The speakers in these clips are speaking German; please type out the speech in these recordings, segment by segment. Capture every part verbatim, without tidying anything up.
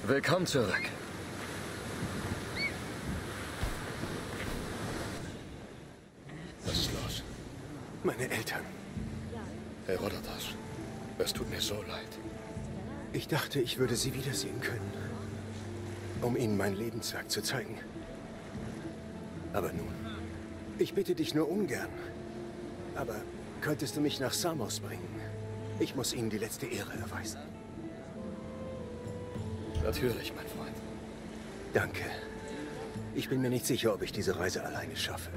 Willkommen zurück. Was ist los? Meine Eltern. Herodotos, es tut mir so leid. Ich dachte, ich würde sie wiedersehen können, um ihnen mein Lebenswerk zu zeigen. Aber nun, ich bitte dich nur ungern. Aber könntest du mich nach Samos bringen? Ich muss ihnen die letzte Ehre erweisen. Natürlich, mein Freund. Danke. Ich bin mir nicht sicher, ob ich diese Reise alleine schaffe.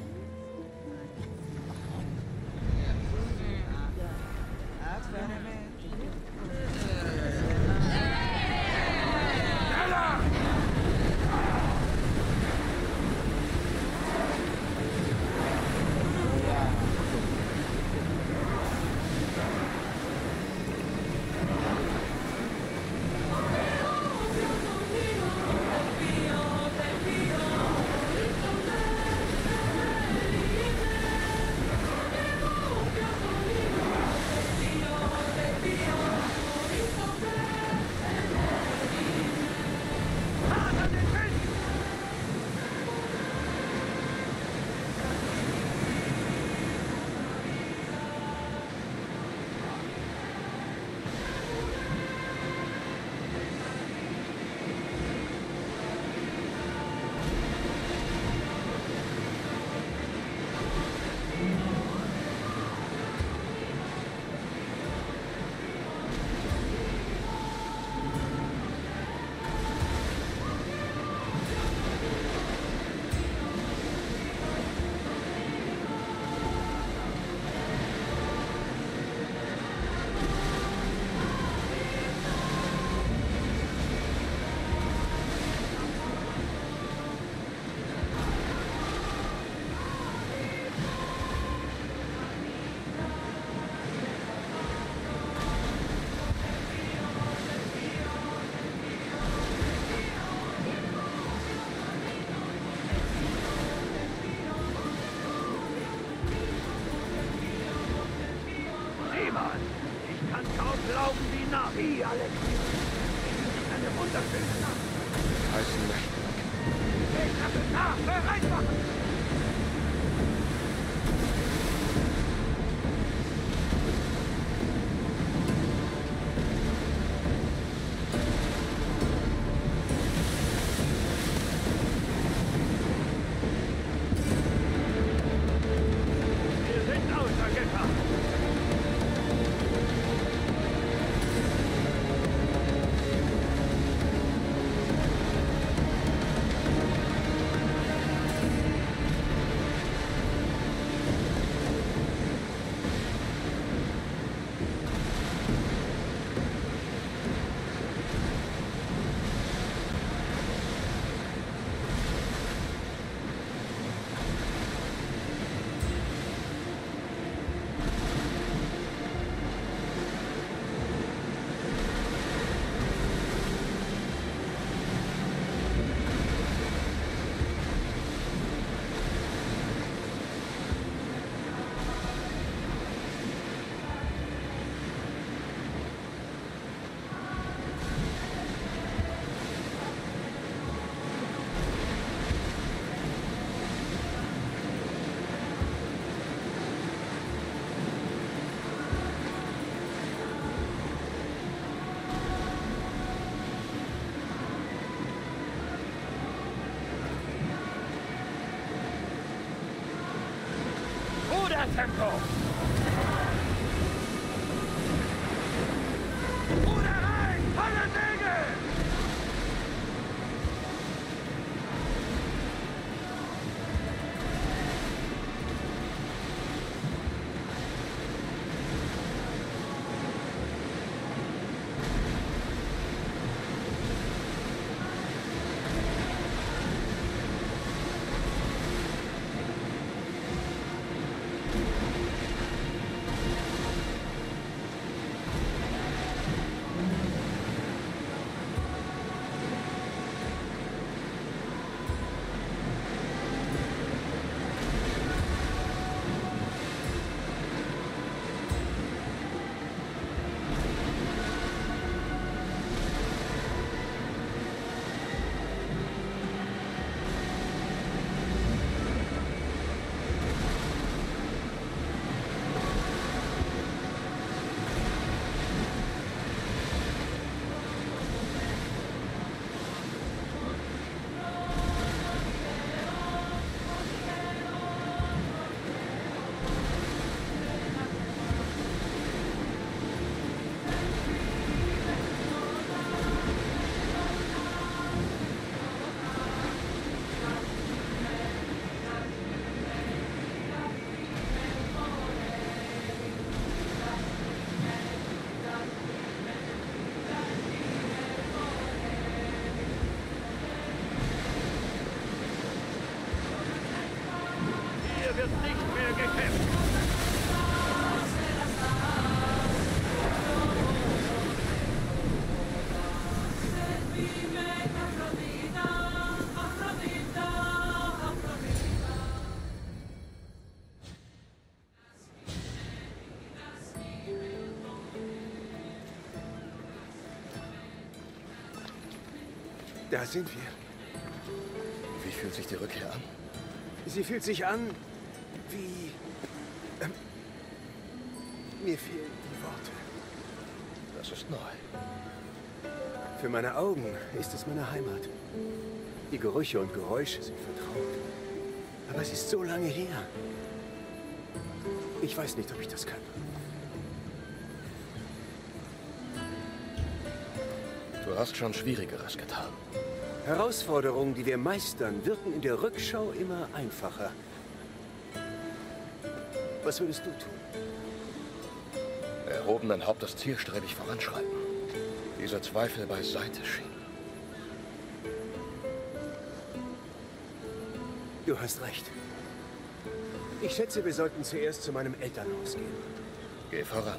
Wie, Alex? Eine wunderschöne Nacht. Heißen Nächte. Ich habe nach, bereit machen! Wir sind außer Gefahr. Tempo! Ruder rein! Volle Segel! Da sind wir. Wie fühlt sich die Rückkehr an? Sie fühlt sich an wie... Ähm, mir fehlen die Worte. Das ist neu. Für meine Augen ist es meine Heimat. Die Gerüche und Geräusche sind vertraut. Aber es ist so lange her. Ich weiß nicht, ob ich das kann. Du hast schon Schwierigeres getan. Herausforderungen, die wir meistern, wirken in der Rückschau immer einfacher. Was würdest du tun? Erhobenen Hauptes zielstrebig voranschreiten. Diese Zweifel beiseite schieben. Du hast recht. Ich schätze, wir sollten zuerst zu meinem Elternhaus gehen. Geh voran.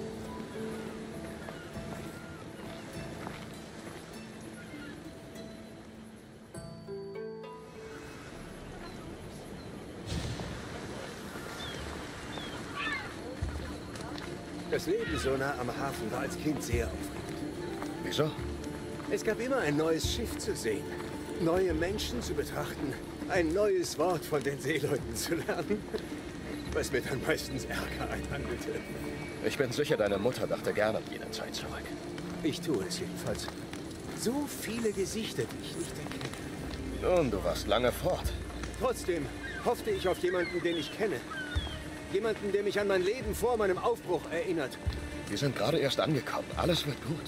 Das Leben so nah am Hafen war als Kind sehr aufregend. Wieso? Es gab immer ein neues Schiff zu sehen, neue Menschen zu betrachten, ein neues Wort von den Seeleuten zu lernen, was mir dann meistens Ärger einhandelte. Ich bin sicher, deine Mutter dachte gerne an jene Zeit zurück. Ich tue es jedenfalls. So viele Gesichter, die ich nicht erkenne. Nun, du warst lange fort. Trotzdem hoffte ich auf jemanden, den ich kenne. Jemanden, der mich an mein Leben vor meinem Aufbruch erinnert. Wir sind gerade erst angekommen. Alles wird gut.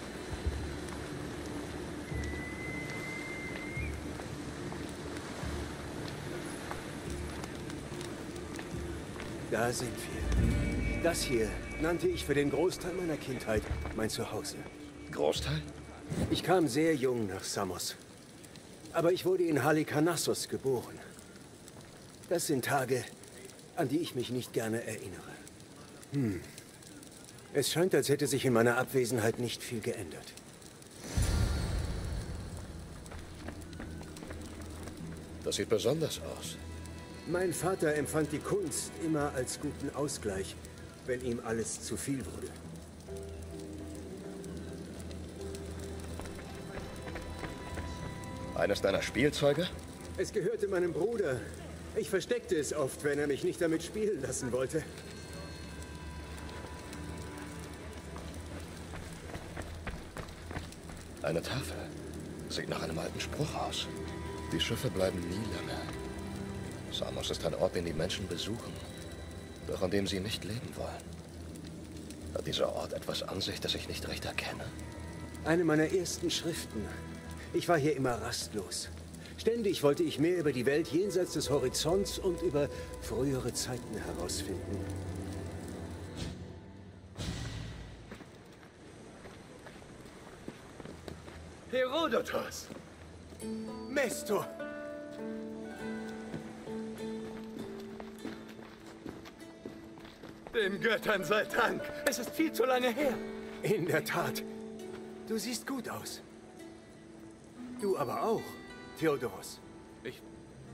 Da sind wir. Das hier nannte ich für den Großteil meiner Kindheit mein Zuhause. Großteil? Ich kam sehr jung nach Samos. Aber ich wurde in Halikarnassos geboren. Das sind Tage, an die ich mich nicht gerne erinnere. Hm. Es scheint, als hätte sich in meiner Abwesenheit nicht viel geändert. Das sieht besonders aus. Mein Vater empfand die Kunst immer als guten Ausgleich, wenn ihm alles zu viel wurde. Eines deiner Spielzeuge? Es gehörte meinem Bruder. Ich versteckte es oft, wenn er mich nicht damit spielen lassen wollte. Eine Tafel. Sieht nach einem alten Spruch aus. Die Schiffe bleiben nie lange. Samos ist ein Ort, den die Menschen besuchen, doch an dem sie nicht leben wollen. Hat dieser Ort etwas an sich, das ich nicht recht erkenne? Eine meiner ersten Schriften. Ich war hier immer rastlos. Ständig wollte ich mehr über die Welt jenseits des Horizonts und über frühere Zeiten herausfinden. Herodotos! Mestor! Den Göttern sei Dank! Es ist viel zu lange her! In der Tat. Du siehst gut aus. Du aber auch, Theodoros. Ich...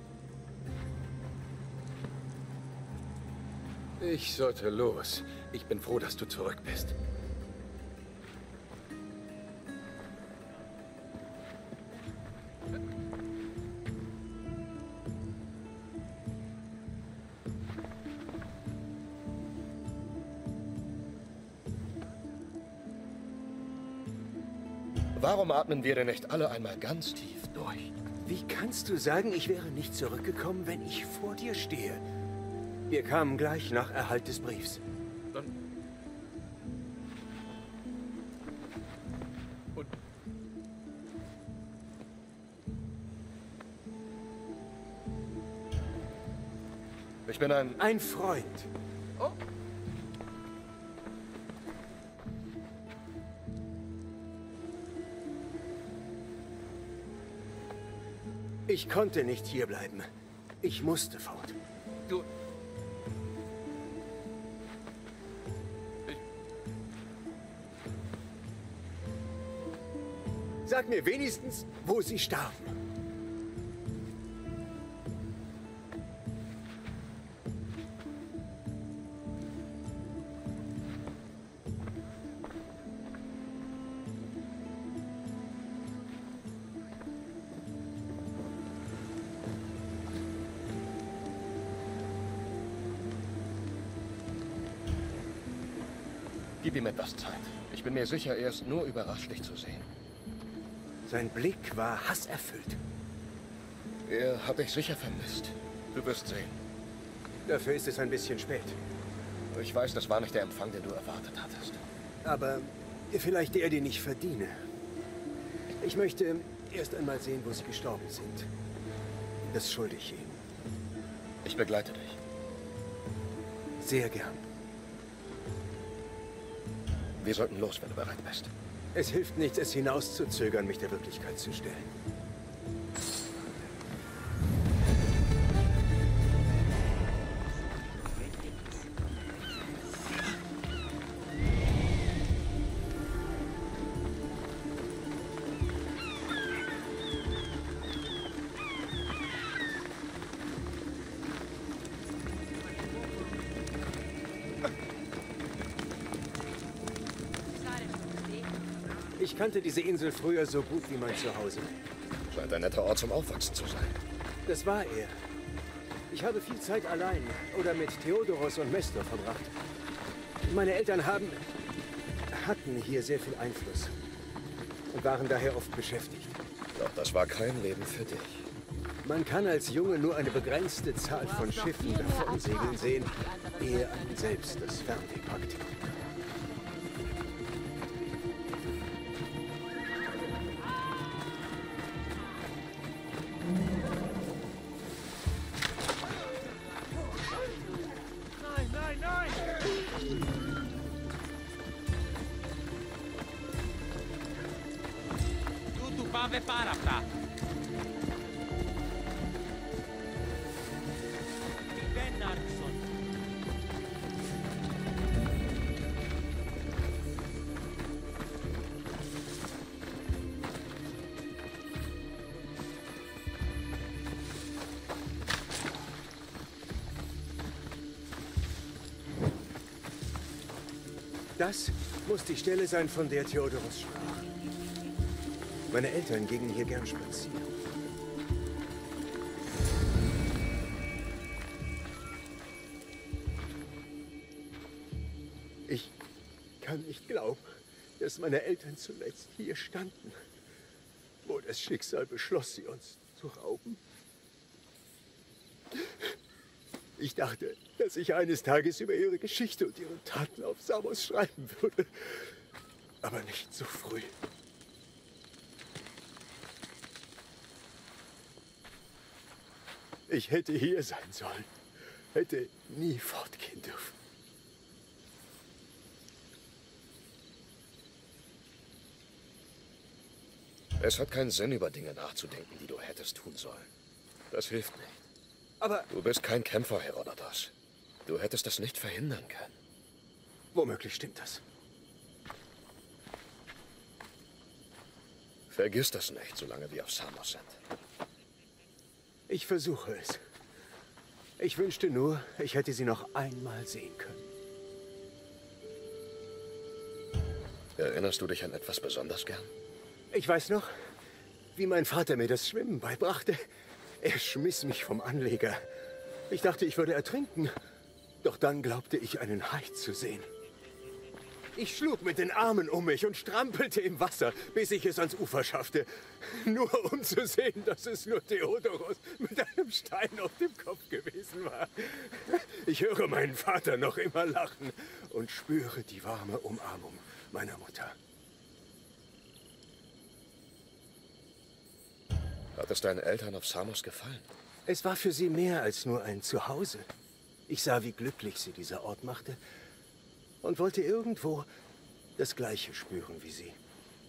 Ich sollte los. Ich bin froh, dass du zurück bist. Warum atmen wir denn nicht alle einmal ganz tief durch? Wie kannst du sagen, ich wäre nicht zurückgekommen, wenn ich vor dir stehe? Wir kamen gleich nach Erhalt des Briefs. Dann... Und... Ich bin ein... Ein Freund. Oh. Ich konnte nicht hierbleiben. Ich musste fort. Du... Sag mir wenigstens, wo sie starben. Gib ihm etwas Zeit. Ich bin mir sicher, er ist nur überrascht, dich zu sehen. Sein Blick war hasserfüllt. Er hat dich sicher vermisst. Du wirst sehen. Dafür ist es ein bisschen spät. Ich weiß, das war nicht der Empfang, den du erwartet hattest. Aber vielleicht der, den ich verdiene. Ich möchte erst einmal sehen, wo sie gestorben sind. Das schulde ich ihm. Ich begleite dich. Sehr gern. Wir sollten los, wenn du bereit bist. Es hilft nichts, es hinauszuzögern, mich der Wirklichkeit zu stellen. Ich kannte diese Insel früher so gut wie mein Zuhause. Scheint ein netter Ort zum Aufwachsen zu sein. Das war er. Ich habe viel Zeit allein oder mit Theodoros und Mestor verbracht. Meine Eltern haben... hatten hier sehr viel Einfluss und waren daher oft beschäftigt. Doch das war kein Leben für dich. Man kann als Junge nur eine begrenzte Zahl von Schiffen davon segeln sehen, ehe einen selbst das Fernweh packt. Πάμε πάρα αυτά. Μπέναρσον. Das muss die Stelle sein, von der Theodoros sprach. Meine Eltern gingen hier gern spazieren. Ich kann nicht glauben, dass meine Eltern zuletzt hier standen, wo das Schicksal beschloss, sie uns zu rauben. Ich dachte, dass ich eines Tages über ihre Geschichte und ihre Taten auf Samos schreiben würde. Aber nicht so früh. Ich hätte hier sein sollen. Hätte nie fortgehen dürfen. Es hat keinen Sinn, über Dinge nachzudenken, die du hättest tun sollen. Das hilft nicht. Aber Du bist kein Kämpfer, Herodotos. Du hättest das nicht verhindern können. womöglich stimmt das. Vergiss das nicht, solange wir auf Samos sind. Ich versuche es. Ich wünschte nur, ich hätte sie noch einmal sehen können. Erinnerst du dich an etwas besonders gern? Ich weiß noch, wie mein Vater mir das Schwimmen beibrachte. Er schmiss mich vom Anleger. Ich dachte, ich würde ertrinken. Doch dann glaubte ich, einen Hai zu sehen. Ich schlug mit den Armen um mich und strampelte im Wasser, bis ich es ans Ufer schaffte. Nur um zu sehen, dass es nur Theodoros mit einem Stein auf dem Kopf gewesen war. Ich höre meinen Vater noch immer lachen und spüre die warme Umarmung meiner Mutter. Hat es deinen Eltern auf Samos gefallen? Es war für sie mehr als nur ein Zuhause. Ich sah, wie glücklich sie dieser Ort machte und wollte irgendwo das Gleiche spüren wie sie.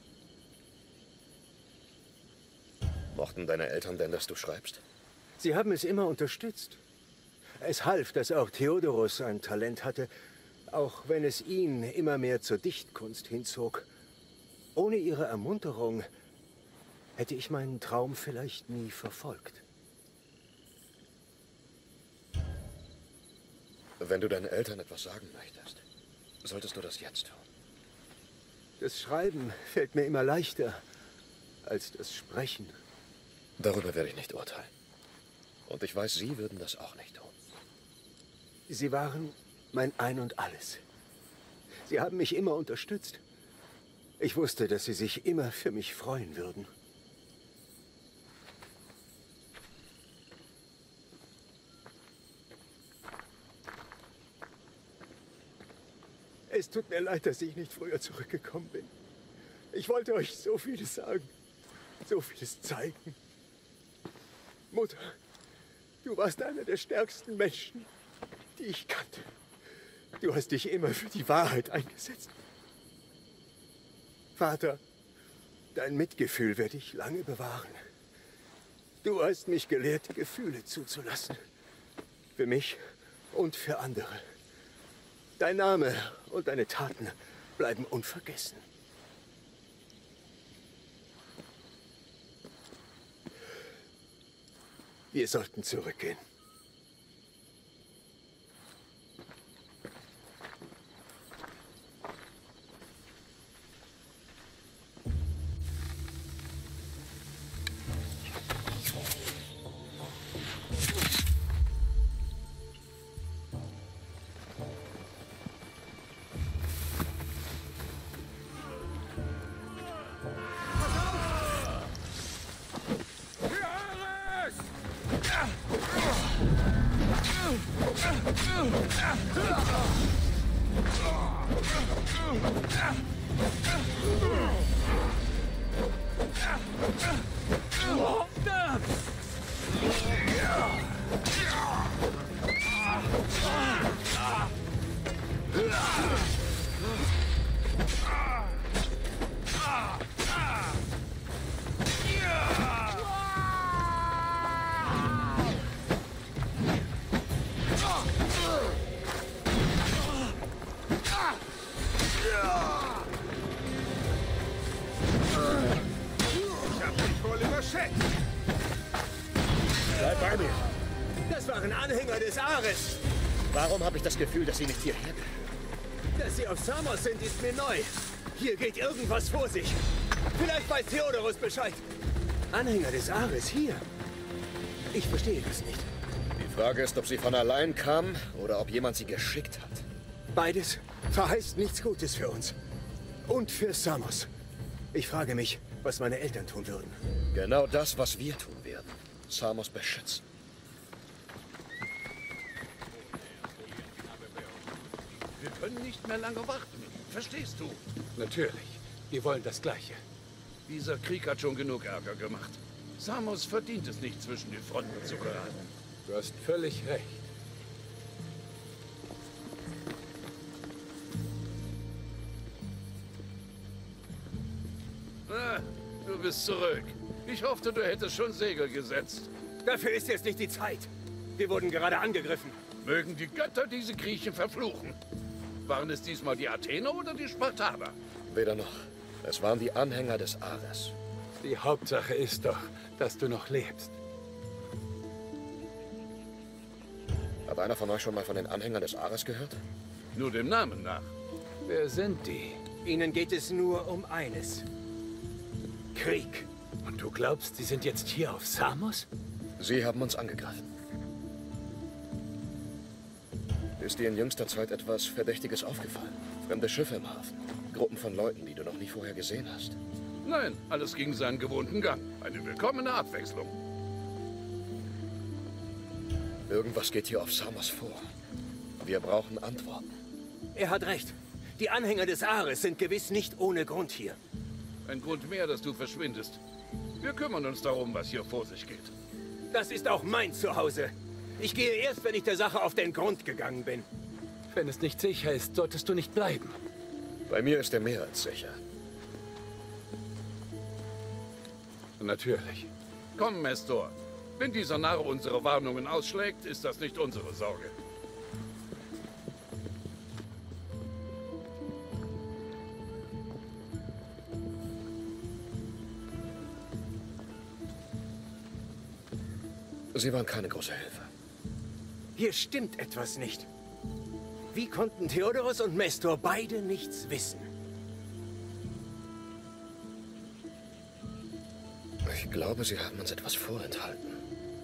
Mochten deine Eltern denn, dass du schreibst? Sie haben es immer unterstützt. Es half, dass auch Theodoros ein Talent hatte, auch wenn es ihn immer mehr zur Dichtkunst hinzog. Ohne ihre Ermunterung hätte ich meinen Traum vielleicht nie verfolgt. Wenn du deinen Eltern etwas sagen möchtest, solltest du das jetzt tun. Das Schreiben fällt mir immer leichter als das Sprechen. Darüber werde ich nicht urteilen. Und ich weiß, sie würden das auch nicht tun. Sie waren mein Ein und Alles. Sie haben mich immer unterstützt. Ich wusste, dass Sie sich immer für mich freuen würden. Es tut mir leid, dass ich nicht früher zurückgekommen bin. Ich wollte euch so vieles sagen, so vieles zeigen. Mutter, du warst einer der stärksten Menschen, die ich kannte. Du hast dich immer für die Wahrheit eingesetzt. Vater, dein Mitgefühl werde ich lange bewahren. Du hast mich gelehrt, Gefühle zuzulassen. Für mich und für andere. Dein Name und deine Taten bleiben unvergessen. Wir sollten zurückgehen. Bleib bei mir. Das waren Anhänger des Ares. Warum habe ich das Gefühl, dass sie nicht hierher gehören? Dass sie auf Samos sind, ist mir neu. Hier geht irgendwas vor sich. Vielleicht weiß Theodoros Bescheid. Anhänger des Ares hier? Ich verstehe das nicht. Die Frage ist, ob sie von allein kamen oder ob jemand sie geschickt hat. Beides verheißt nichts Gutes für uns. Und für Samos. Ich frage mich, was meine Eltern tun würden. Genau das, was wir tun werden. Samos beschützen. Wir können nicht mehr lange warten. Verstehst du? Natürlich. Wir wollen das Gleiche. Dieser Krieg hat schon genug Ärger gemacht. Samos verdient es nicht, zwischen die Fronten zu geraten. Du hast völlig recht. Ah, du bist zurück. Ich hoffte, du hättest schon Segel gesetzt. Dafür ist jetzt nicht die Zeit. Wir wurden gerade angegriffen. Mögen die Götter diese Griechen verfluchen. Waren es diesmal die Athener oder die Spartaner? Weder noch. Es waren die Anhänger des Ares. Die Hauptsache ist doch, dass du noch lebst. Hat einer von euch schon mal von den Anhängern des Ares gehört? Nur dem Namen nach. Wer sind die? Ihnen geht es nur um eines. Krieg. Und du glaubst, sie sind jetzt hier auf Samos? Sie haben uns angegriffen. Ist dir in jüngster Zeit etwas Verdächtiges aufgefallen? Fremde Schiffe im Hafen. Gruppen von Leuten, die du noch nie vorher gesehen hast. Nein, alles ging seinen gewohnten Gang. Eine willkommene Abwechslung. Irgendwas geht hier auf Samos vor. Wir brauchen Antworten. Er hat recht. Die Anhänger des Ares sind gewiss nicht ohne Grund hier. Ein Grund mehr, dass du verschwindest. Wir kümmern uns darum, was hier vor sich geht. Das ist auch mein Zuhause. Ich gehe erst, wenn ich der Sache auf den Grund gegangen bin. Wenn es nicht sicher ist, solltest du nicht bleiben. Bei mir ist er mehr als sicher. Natürlich. Komm, Mestor. Wenn dieser Narr unsere Warnungen ausschlägt, ist das nicht unsere Sorge. Sie waren keine große Hilfe. Hier stimmt etwas nicht. Wie konnten Theodoros und Mestor beide nichts wissen? Ich glaube, sie haben uns etwas vorenthalten.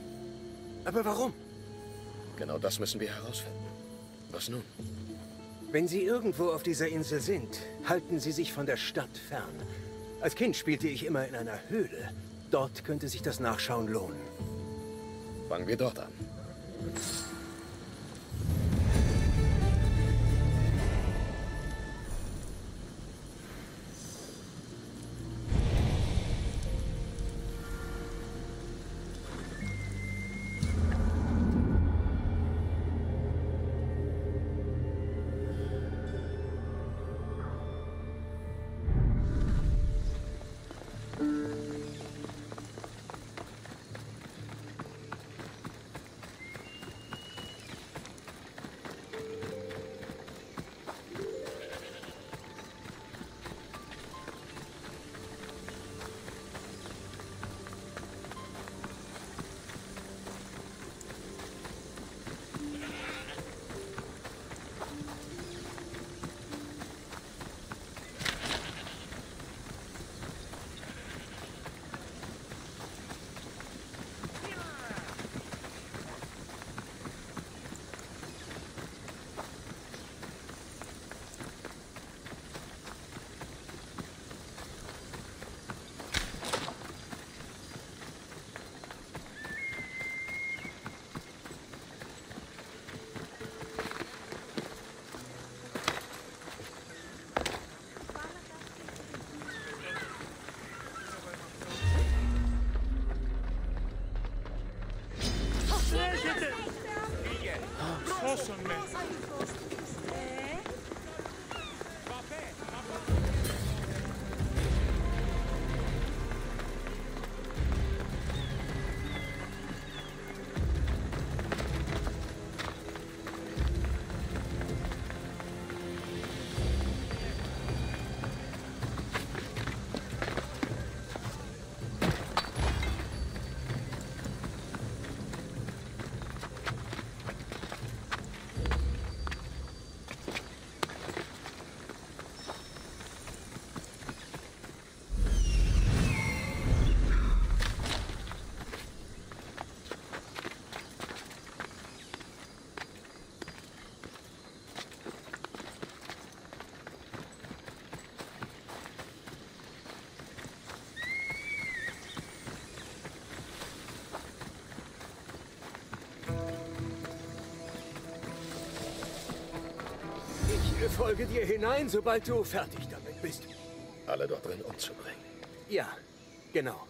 Aber warum? Genau das müssen wir herausfinden. Was nun? Wenn Sie irgendwo auf dieser Insel sind, halten Sie sich von der Stadt fern. Als Kind spielte ich immer in einer Höhle. Dort könnte sich das Nachschauen lohnen. Fangen wir dort an. Ich folge dir hinein, sobald du fertig damit bist. Alle dort drin umzubringen. Ja, genau.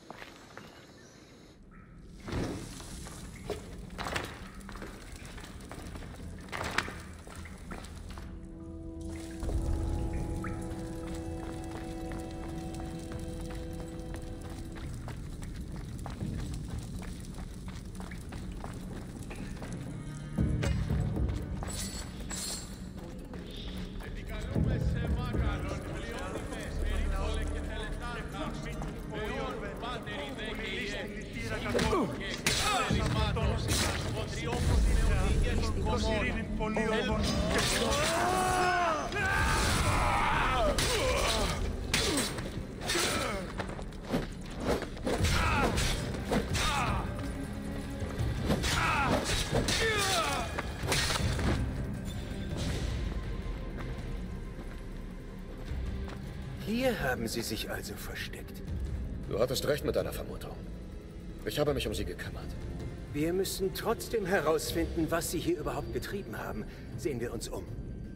Hier haben sie sich also versteckt. Du hattest recht mit deiner Vermutung. Ich habe mich um sie gekümmert. Wir müssen trotzdem herausfinden, was sie hier überhaupt getrieben haben. Sehen wir uns um.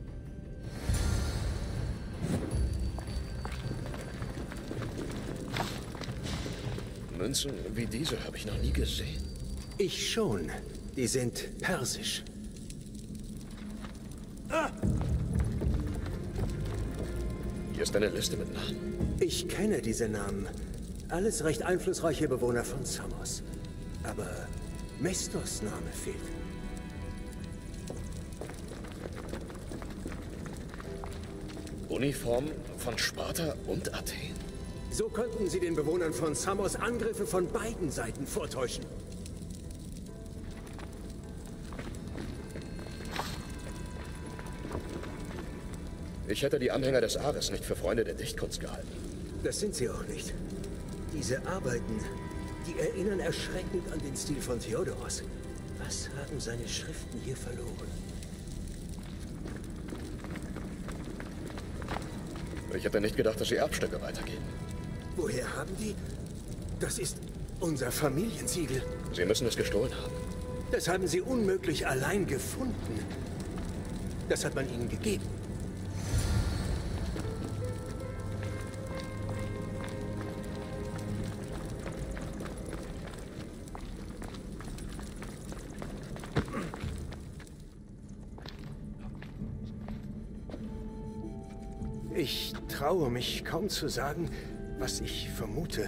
Münzen wie diese habe ich noch nie gesehen. Ich schon. Die sind persisch. Hier ist eine Liste mit Namen. Ich kenne diese Namen. Alles recht einflussreiche Bewohner von Samos. Aber Mestos Name fehlt. Uniform von Sparta und Athen? So konnten sie den Bewohnern von Samos Angriffe von beiden Seiten vortäuschen. Ich hätte die Anhänger des Ares nicht für Freunde der Dichtkunst gehalten. Das sind sie auch nicht. Diese Arbeiten, die erinnern erschreckend an den Stil von Theodoros. Was haben seine Schriften hier verloren? Ich hätte nicht gedacht, dass Sie Erbstücke weitergeben. Woher haben die? Das ist unser Familiensiegel. Sie müssen es gestohlen haben. Das haben sie unmöglich allein gefunden. Das hat man ihnen gegeben. Ich traue mich kaum zu sagen, was ich vermute.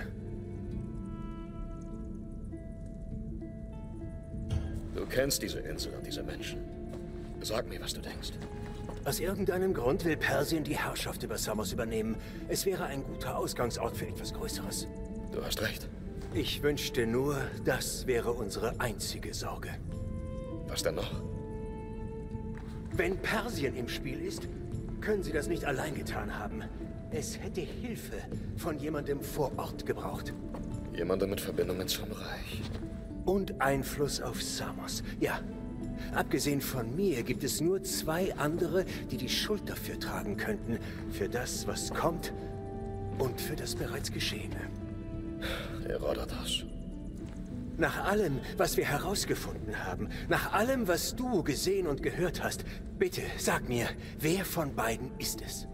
Du kennst diese Insel und diese Menschen. Sag mir, was du denkst. Aus irgendeinem Grund will Persien die Herrschaft über Samos übernehmen. Es wäre ein guter Ausgangsort für etwas Größeres. Du hast recht. Ich wünschte nur, das wäre unsere einzige Sorge. Was denn noch? Wenn Persien im Spiel ist, können sie das nicht allein getan haben. Es hätte Hilfe von jemandem vor Ort gebraucht. Jemandem mit Verbindungen zum Reich. Und Einfluss auf Samos. Ja, abgesehen von mir gibt es nur zwei andere, die die Schuld dafür tragen könnten. Für das, was kommt und für das bereits Geschehene. Herodotos. Nach allem, was wir herausgefunden haben, nach allem, was du gesehen und gehört hast, bitte sag mir, wer von beiden ist es?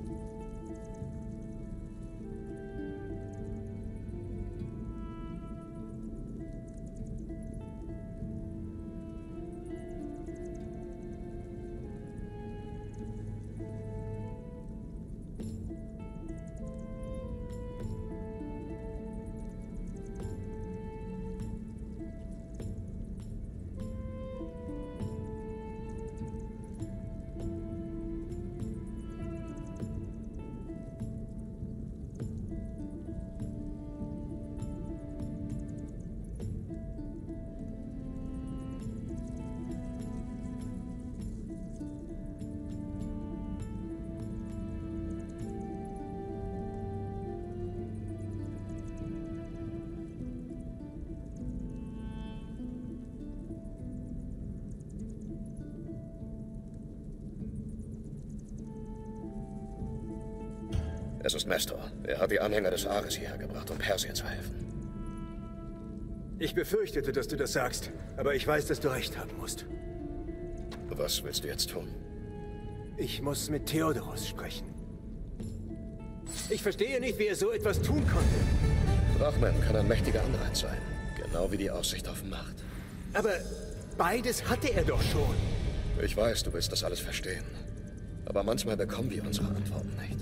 Es ist Mestor. Er hat die Anhänger des Ares hierher gebracht, um Persien zu helfen. Ich befürchtete, dass du das sagst, aber ich weiß, dass du recht haben musst. Was willst du jetzt tun? Ich muss mit Theodoros sprechen. Ich verstehe nicht, wie er so etwas tun konnte. Drachmen kann ein mächtiger Anreiz sein. Genau wie die Aussicht auf Macht. Aber beides hatte er doch schon. Ich weiß, du willst das alles verstehen. Aber manchmal bekommen wir unsere Antworten nicht.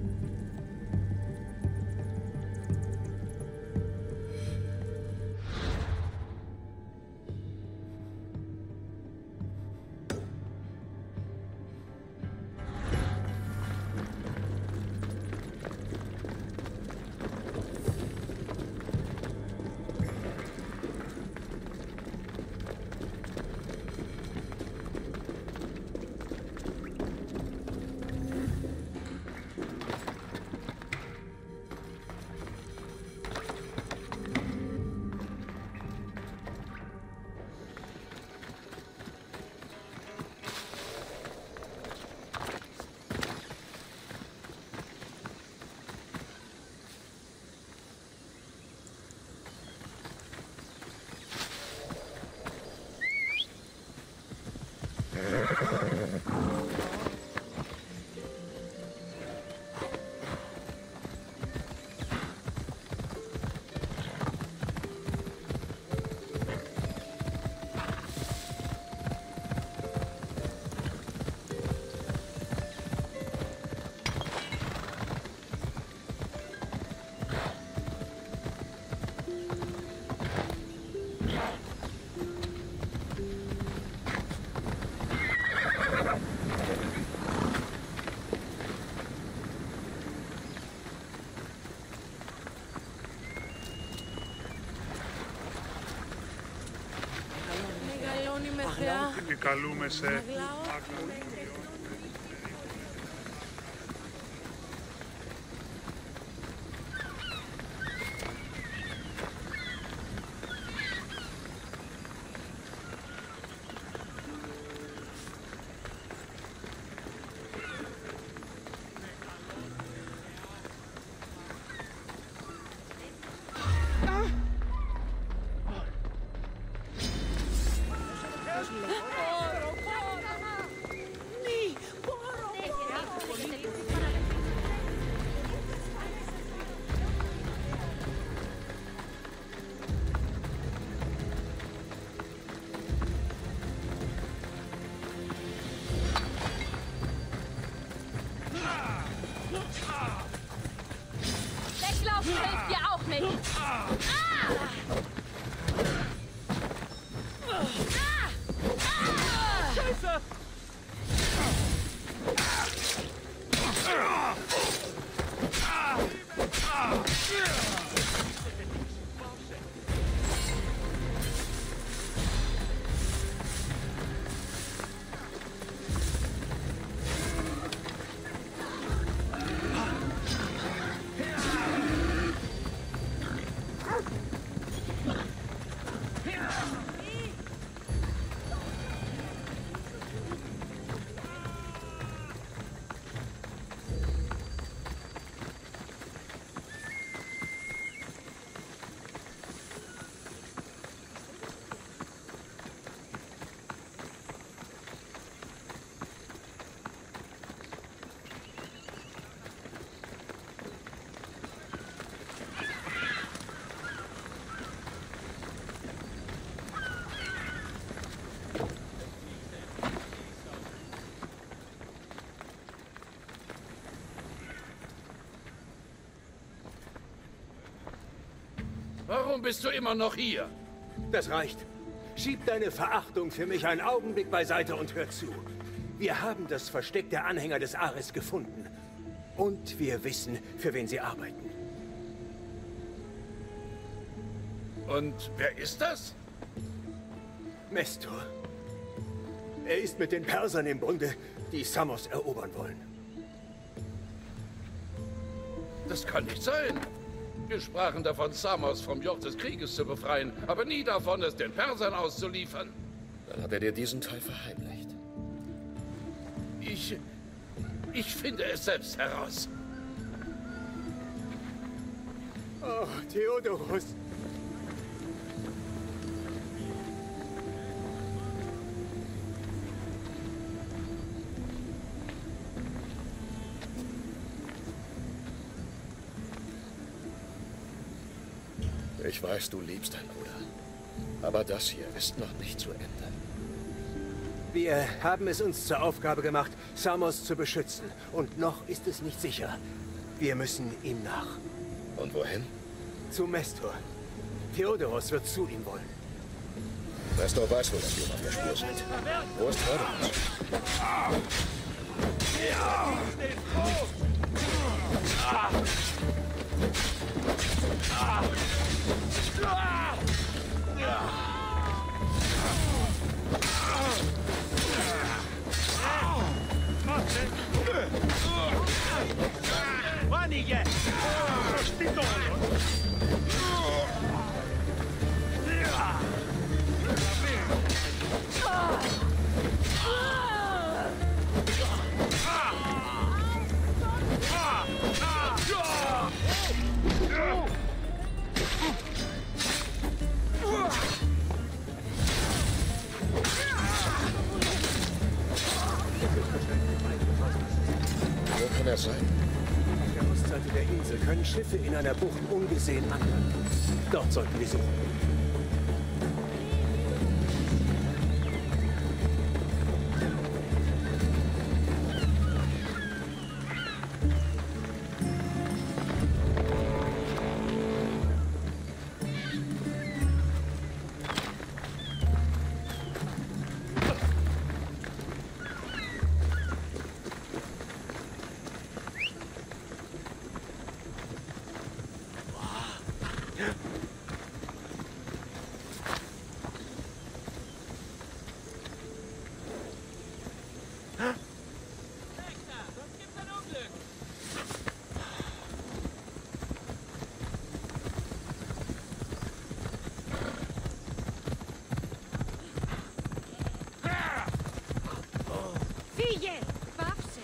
Και καλούμε σε Warum bist du immer noch hier? Das reicht. Schieb deine Verachtung für mich einen Augenblick beiseite und hör zu. Wir haben das Versteck der Anhänger des Ares gefunden. Und wir wissen, für wen sie arbeiten. Und wer ist das? Mestor. Er ist mit den Persern im Bunde, die Samos erobern wollen. Das kann nicht sein. Wir sprachen davon, Samos vom Joch des Krieges zu befreien, aber nie davon, es den Persern auszuliefern. Dann hat er dir diesen Teil verheimlicht. Ich... ich finde es selbst heraus. Oh, Theodorus. Ich weiß, du liebst deinen Bruder. Aber das hier ist noch nicht zu Ende. Wir haben es uns zur Aufgabe gemacht, Samos zu beschützen. Und noch ist es nicht sicher. Wir müssen ihm nach. Und wohin? Zu Mestor. Theodoros wird zu ihm wollen. Mestor weiß wohl, dass wir auf der Spur sind. Wo ist Theodoros? Άνοιγε! Προς τι τόλο! Wo kann er sein? Auf der Ostseite der Insel können Schiffe in einer Bucht ungesehen anlanden. Dort sollten wir suchen. Φύγε! Πάψε!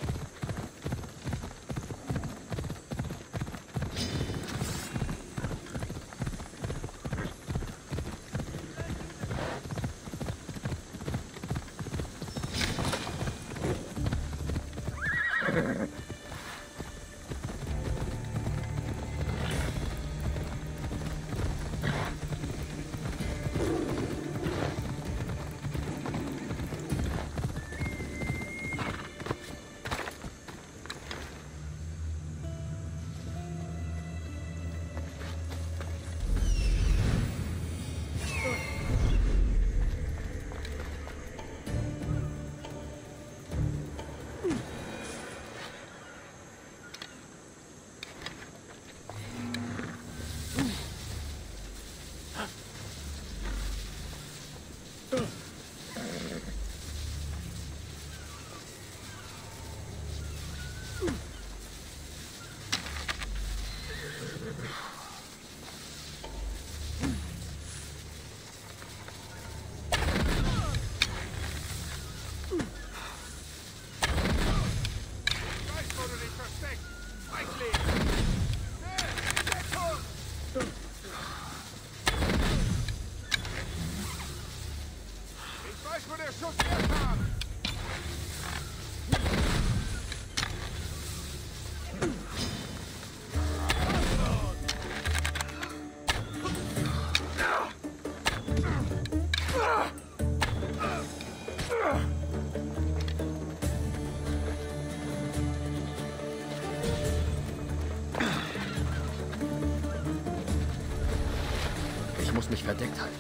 Ich muss mich verdeckt halten.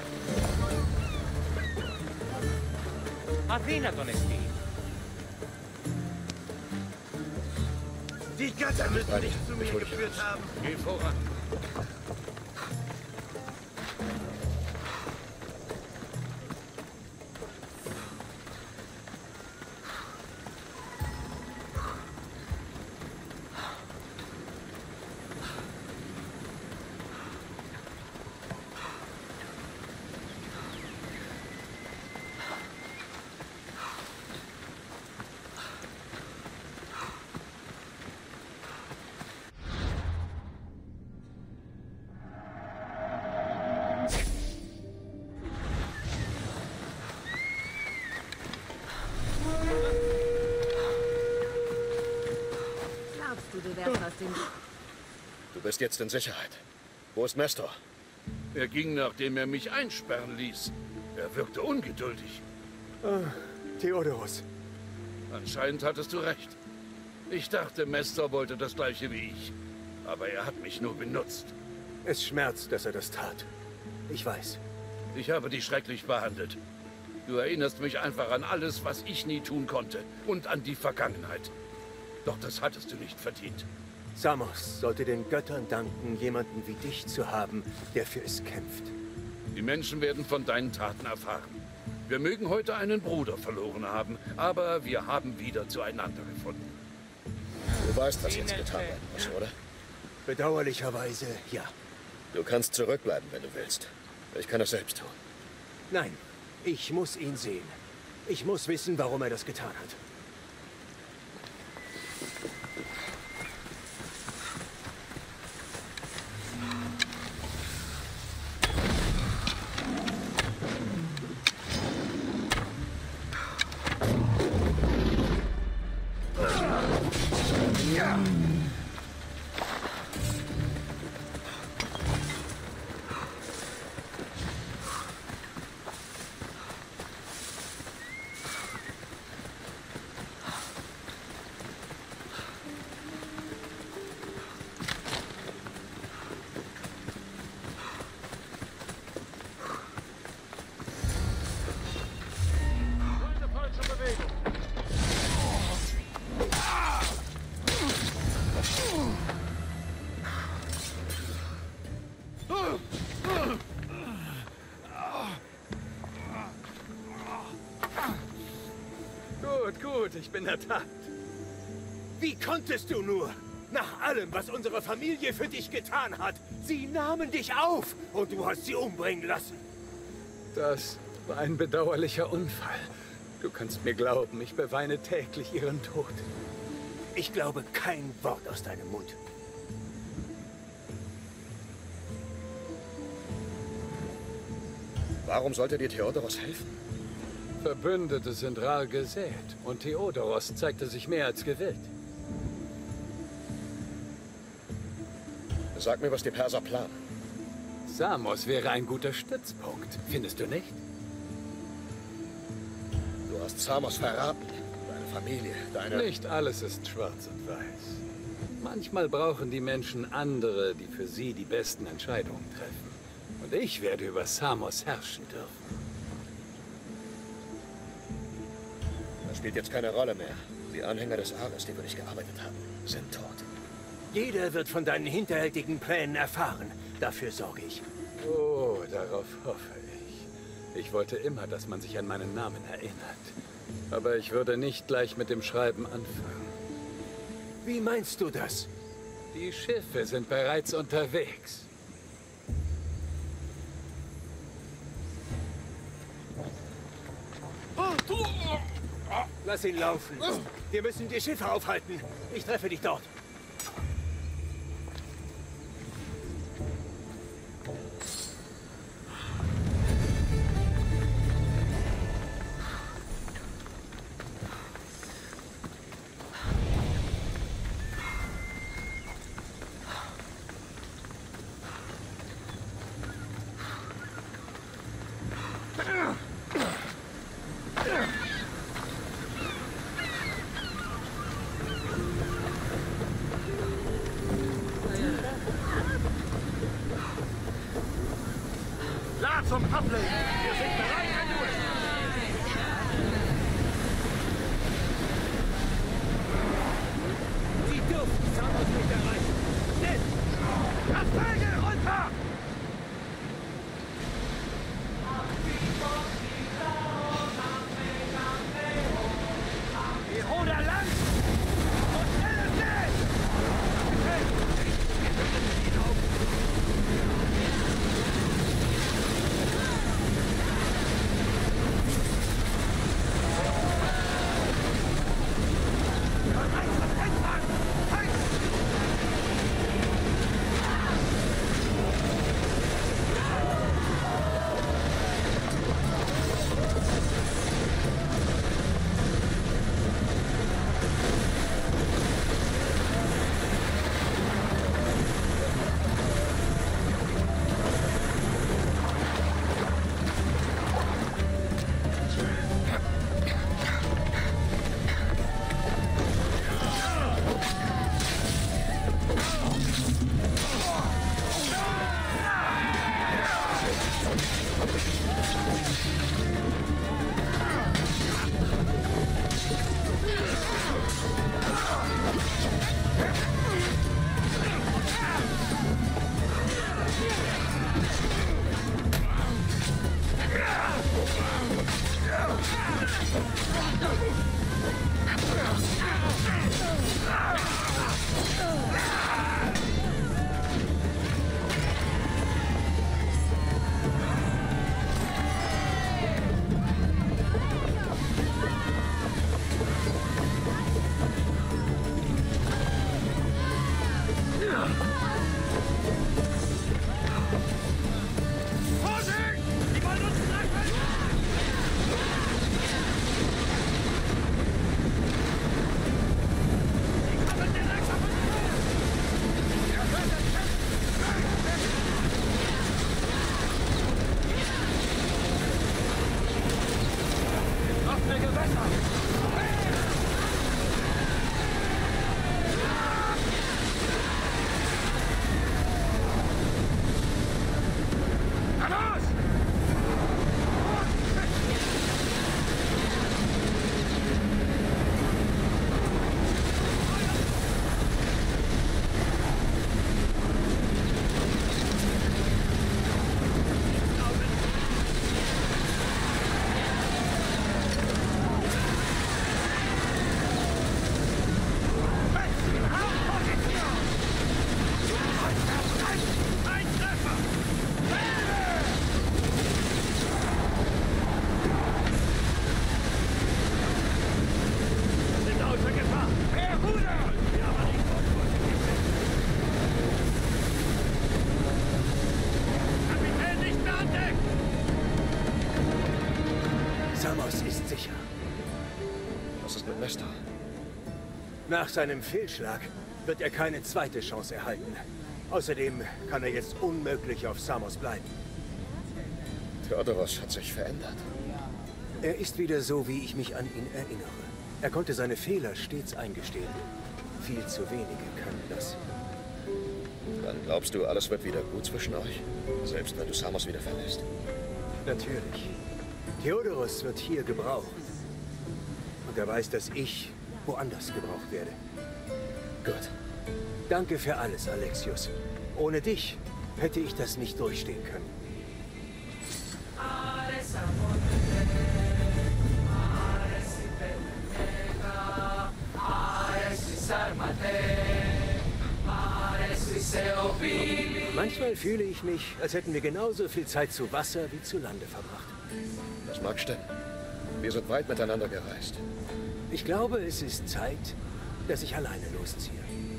Αδύνατον εστί. Die Götter müssen dich zu mir Ich hol dich geführt raus. haben. Geh voran. Glaubst du, du wärst aus dem... Du bist jetzt in Sicherheit. Wo ist Mestor? Er ging, nachdem er mich einsperren ließ. Er wirkte ungeduldig. Theodoros. Anscheinend hattest du recht. Ich dachte, Mestor wollte das gleiche wie ich. Aber er hat mich nur benutzt. Es schmerzt, dass er das tat. Ich weiß. Ich habe dich schrecklich behandelt. Du erinnerst mich einfach an alles, was ich nie tun konnte. Und an die Vergangenheit. Doch das hattest du nicht verdient. Samos sollte den Göttern danken, jemanden wie dich zu haben, der für es kämpft. Die Menschen werden von deinen Taten erfahren. Wir mögen heute einen Bruder verloren haben, aber wir haben wieder zueinander gefunden. Du weißt, was jetzt getan werden muss, oder? Bedauerlicherweise, ja. Du kannst zurückbleiben, wenn du willst. Ich kann es selbst tun. Nein, ich muss ihn sehen. Ich muss wissen, warum er das getan hat. Eine falsche Bewegung. Gut, gut, ich bin ertappt. Wie konntest du nur? Nach allem, was unsere Familie für dich getan hat. Sie nahmen dich auf und du hast sie umbringen lassen. Das war ein bedauerlicher Unfall. Du kannst mir glauben, ich beweine täglich ihren Tod. Ich glaube kein Wort aus deinem Mund. Warum sollte dir Theodoros helfen? Verbündete sind rar gesät und Theodoros zeigte sich mehr als gewillt. Sag mir, was die Perser planen. Samos wäre ein guter Stützpunkt, findest du nicht? Du hast Samos verraten. Deine Familie, deine... Nicht alles ist schwarz und weiß. Manchmal brauchen die Menschen andere, die für sie die besten Entscheidungen treffen. Und ich werde über Samos herrschen dürfen. Das spielt jetzt keine Rolle mehr. Die Anhänger des Ares, die für dich gearbeitet haben, sind tot. Jeder wird von deinen hinterhältigen Plänen erfahren. Dafür sorge ich. Oh, darauf hoffe ich. Ich wollte immer, dass man sich an meinen Namen erinnert. Aber ich würde nicht gleich mit dem Schreiben anfangen. Wie meinst du das? Die Schiffe sind bereits unterwegs. Lass ihn laufen. Wir müssen die Schiffe aufhalten. Ich treffe dich dort. Klar zum Coupling! Wir sind bereit, wenn du bist! Sie dürfen Samos nicht erreichen. Schnell! Das Segel runter! Die Ruder lang! Und schnell ist es! Okay, wir können ihn auf! Samos ist sicher. Was ist mit Nestor? Nach seinem Fehlschlag wird er keine zweite Chance erhalten. Außerdem kann er jetzt unmöglich auf Samos bleiben. Theodoros hat sich verändert. Er ist wieder so, wie ich mich an ihn erinnere. Er konnte seine Fehler stets eingestehen. Viel zu wenige können das. Dann glaubst du, alles wird wieder gut zwischen euch? Selbst wenn du Samos wieder verlässt? Natürlich. Theodoros wird hier gebraucht. Und er weiß, dass ich woanders gebraucht werde. Gut. Danke für alles, Alexios. Ohne dich hätte ich das nicht durchstehen können. Manchmal fühle ich mich, als hätten wir genauso viel Zeit zu Wasser wie zu Lande verbracht. Das mag stimmen. Wir sind weit miteinander gereist. Ich glaube, es ist Zeit, dass ich alleine losziehe.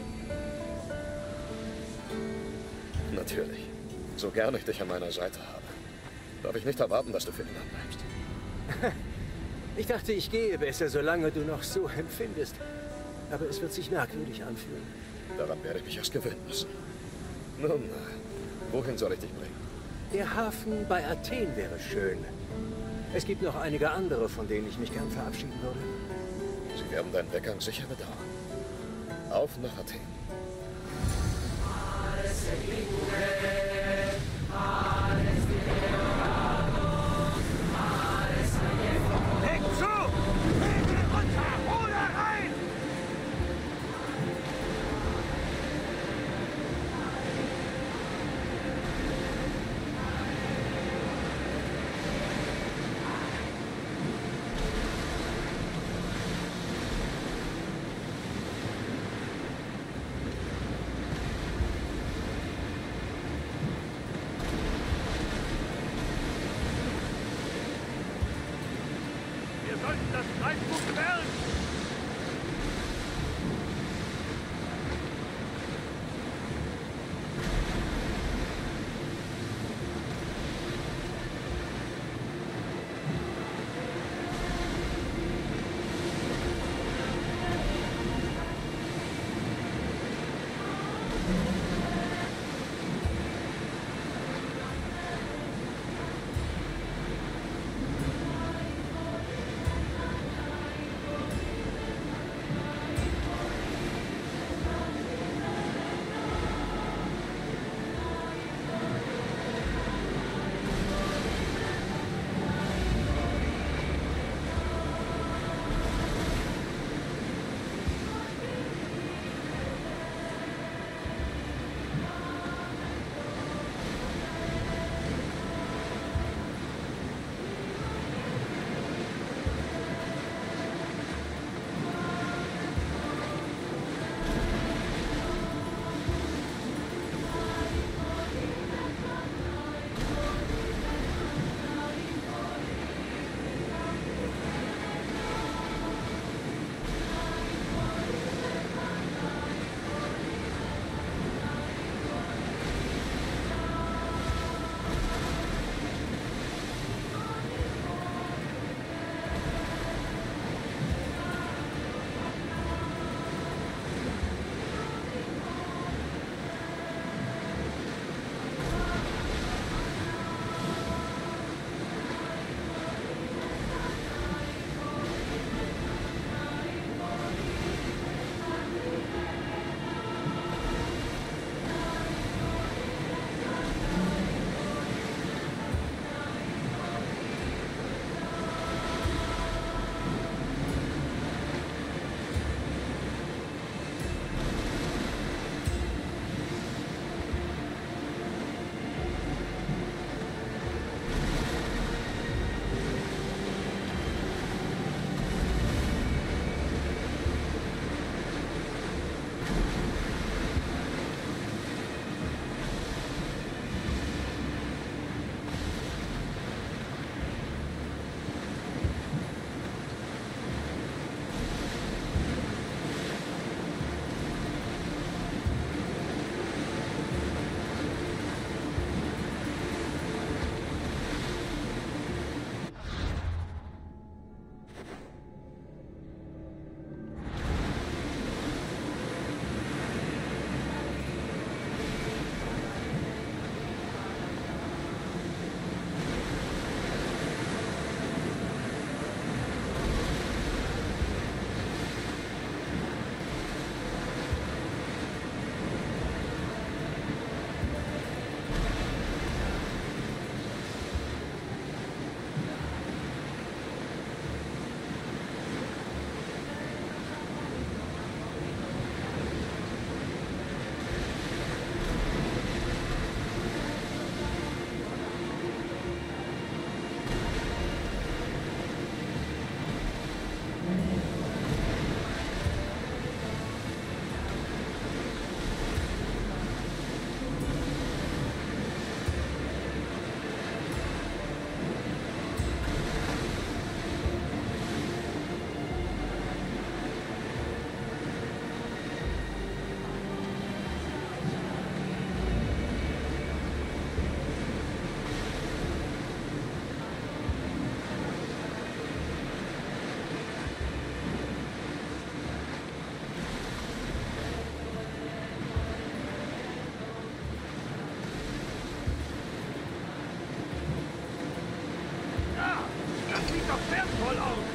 Natürlich. So gern ich dich an meiner Seite habe, darf ich nicht erwarten, dass du für ihn anbleibst. Ich dachte, ich gehe besser, solange du noch so empfindest. Aber es wird sich merkwürdig anfühlen. Daran werde ich mich erst gewöhnen müssen. Nun, wohin soll ich dich bringen? Der Hafen bei Athen wäre schön. Es gibt noch einige andere, von denen ich mich gern verabschieden würde. Sie werden deinen Weggang sicher bedauern. Auf nach Athen. Leg zu! Segel runter! Ruder rein! doch wertvoll aus!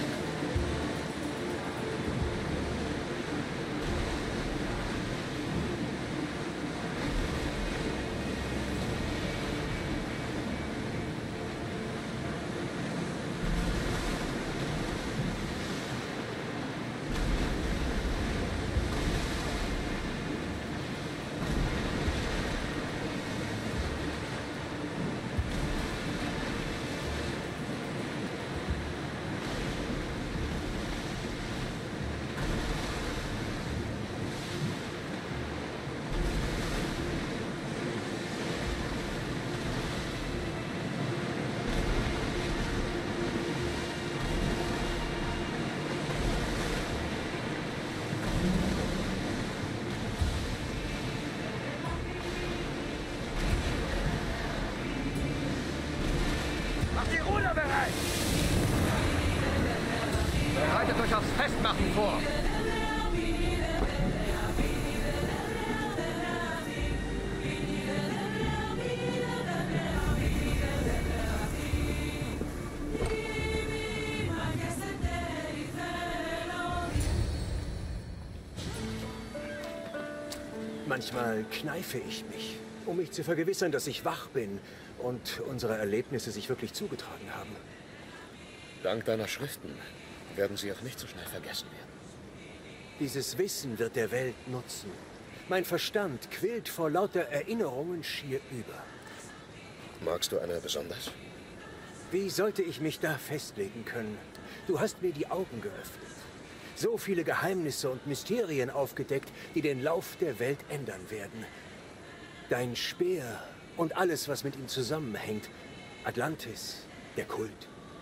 Macht die Ruder bereit! Bereitet euch aufs Festmachen vor! Manchmal kneife ich mich, um mich zu vergewissern, dass ich wach bin und unsere Erlebnisse sich wirklich zugetragen haben. Dank deiner Schriften werden sie auch nicht so schnell vergessen werden. Dieses Wissen wird der Welt nutzen. Mein Verstand quillt vor lauter Erinnerungen schier über. Magst du eine besonders? Wie sollte ich mich da festlegen können? Du hast mir die Augen geöffnet. So viele Geheimnisse und Mysterien aufgedeckt, die den Lauf der Welt ändern werden. Dein Speer und alles, was mit ihm zusammenhängt. Atlantis, der Kult.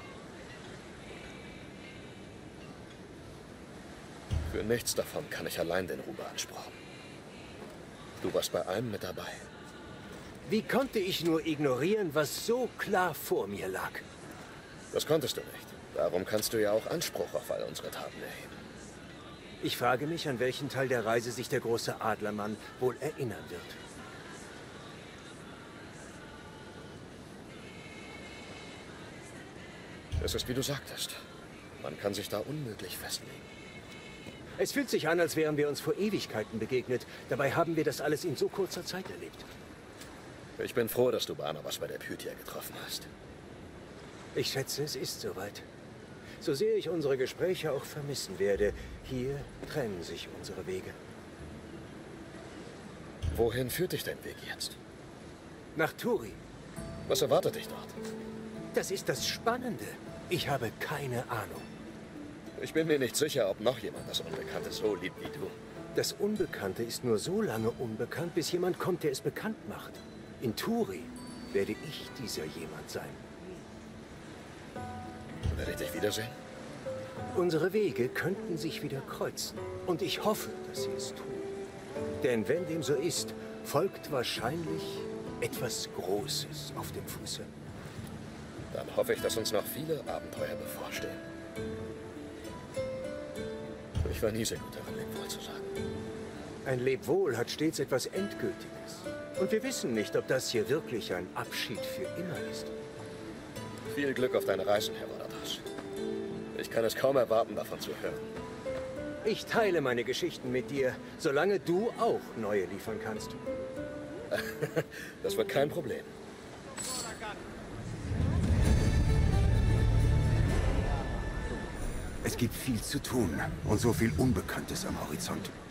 Für nichts davon kann ich allein den Ruhm beanspruchen. Du warst bei allem mit dabei. Wie konnte ich nur ignorieren, was so klar vor mir lag? Das konntest du nicht. Darum kannst du ja auch Anspruch auf all unsere Taten erheben. Ich frage mich, an welchen Teil der Reise sich der große Adlermann wohl erinnern wird. Es ist, wie du sagtest. Man kann sich da unmöglich festlegen. Es fühlt sich an, als wären wir uns vor Ewigkeiten begegnet. Dabei haben wir das alles in so kurzer Zeit erlebt. Ich bin froh, dass du Barnabas bei der Pythia getroffen hast. Ich schätze, es ist soweit. So sehr ich unsere Gespräche auch vermissen werde, hier trennen sich unsere Wege. Wohin führt dich dein Weg jetzt? Nach Turi. Was erwartet dich dort? Das ist das Spannende. Ich habe keine Ahnung. Ich bin mir nicht sicher, ob noch jemand das Unbekannte so liebt wie du. Das Unbekannte ist nur so lange unbekannt, bis jemand kommt, der es bekannt macht. In Turi werde ich dieser jemand sein. Werde ich dich wiedersehen? Unsere Wege könnten sich wieder kreuzen. Und ich hoffe, dass sie es tun. Denn wenn dem so ist, folgt wahrscheinlich etwas Großes auf dem Fuße. Dann hoffe ich, dass uns noch viele Abenteuer bevorstehen. Ich war nie sehr gut darin, Lebwohl zu sagen. Ein Lebwohl hat stets etwas Endgültiges. Und wir wissen nicht, ob das hier wirklich ein Abschied für immer ist. Viel Glück auf deine Reisen, Herr Rodatas. Ich kann es kaum erwarten, davon zu hören. Ich teile meine Geschichten mit dir, solange du auch neue liefern kannst. Das wird kein Problem. Es gibt viel zu tun und so viel Unbekanntes am Horizont.